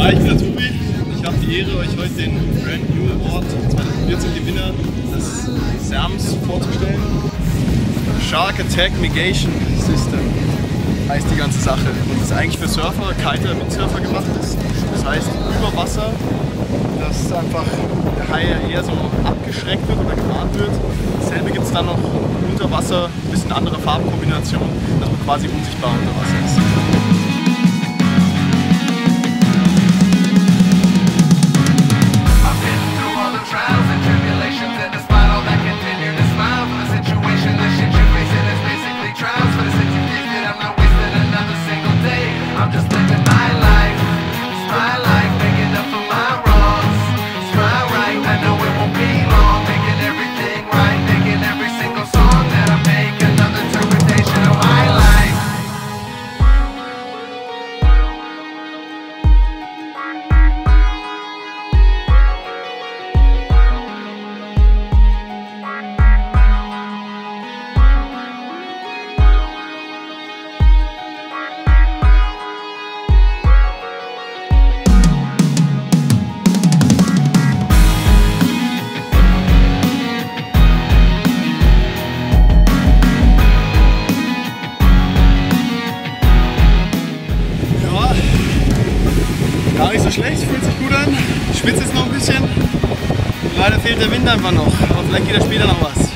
Hi, ich bin der Tobi. Ich habe die Ehre, euch heute den Brand New Award 2014 Gewinner des SERMs vorzustellen. Shark Attack Mitigation System heißt die ganze Sache und ist eigentlich für Surfer, Kiter, Windsurfer gemacht ist. Das heißt über Wasser, dass einfach der Hai eher so abgeschreckt wird oder gewarnt wird. Dasselbe gibt es dann noch unter Wasser, ein bisschen andere Farbkombination, dass man quasi unsichtbar unter Wasser ist. Gar nicht so schlecht, fühlt sich gut an. Ich schwitze jetzt noch ein bisschen. Leider fehlt der Wind einfach noch, aber vielleicht geht da später noch was.